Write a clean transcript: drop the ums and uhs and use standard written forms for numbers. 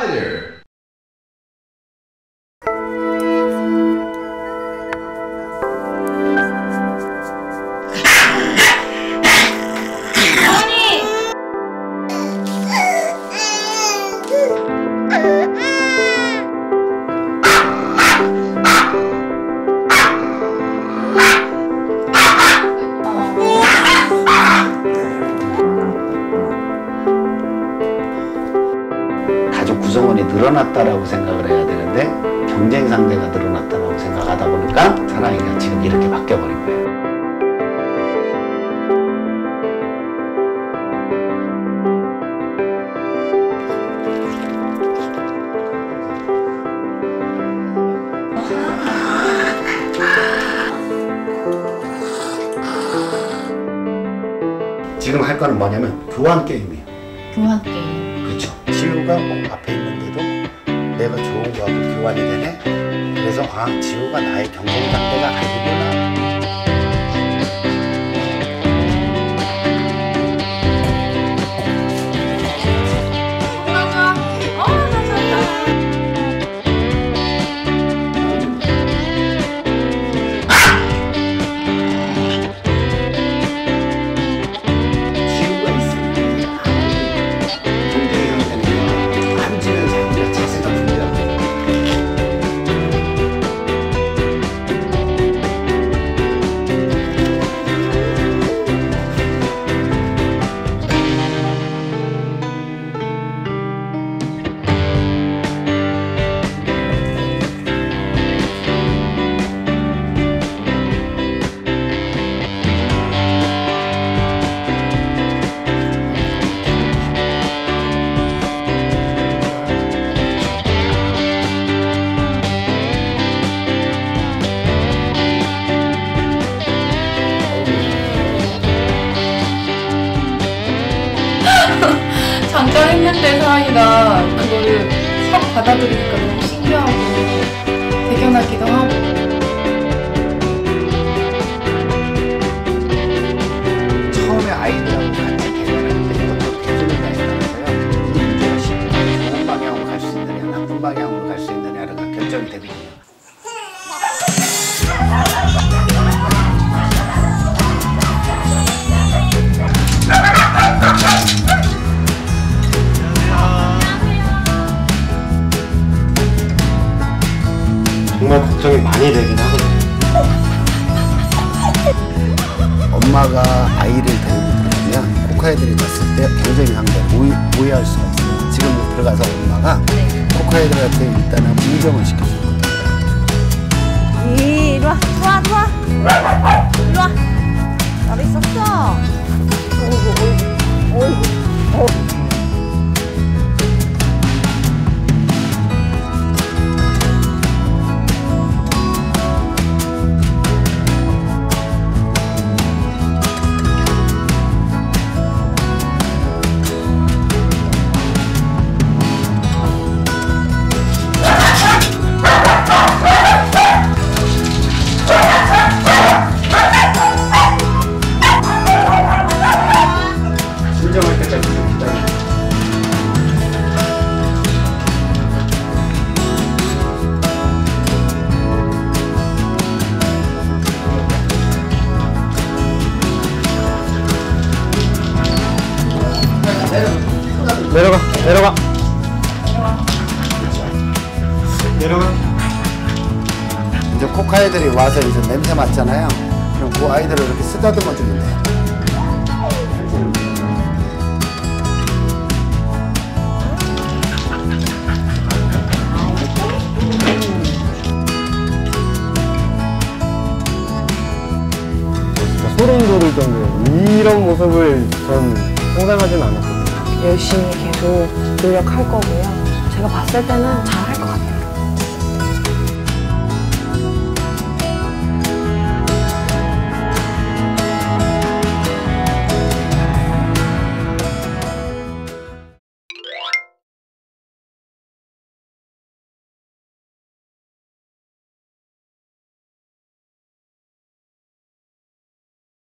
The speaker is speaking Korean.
Hi there. 가족 구성원이 늘어났다라고 생각을 해야 되는데 경쟁 상대가 늘어났다라고 생각하다 보니까 사랑이가 지금 이렇게 바뀌어버린 거예요. 지금 할 거는 뭐냐면 교환 게임이에요. 교환 게임. 그렇죠. 지우가 앞에 있는데도 내가 좋은 거하고 교환이 되네. 그래서 아, 지우가 나의 경쟁 상대가 아니구나. 잠깐 했는데 사랑이가 그거를 싹 받아들이니까 너무 신기하고 대견하기도 하고. 처음에 아이들하고 같이 대화를 할 때 어떤 기준에 따라서요. 이 문제가 좋은 방향으로 갈 수 있느냐, 나쁜 방향으로 갈 수 있느냐가 결정이 되거든요. 정말 걱정이 많이 되긴 하거든요. 엄마가 아이를 데리고 들어오면 코카애들이 봤을 때 경쟁 상대 오해할 수가 있어요. 지금 들어가서 엄마가 코카애들한테 일단은 인정을 시켜줄 겁니다. 이리 와, 좋아, 좋아. 이리 와. 잘 있었어. 어이구, 어이구, 어이구. 진정할 때까지 좀 기다려. 내려가, 내려가. 내려가. 이제 코카애들이 와서 이제 냄새 맡잖아요. 그럼 그 아이들을 이렇게 쓰다듬어 주면 돼요. 소름 돋을 정도로 이런 모습을 전 상상하진 않았거든요. 열심히 계속 노력할 거고요. 제가 봤을 때는 잘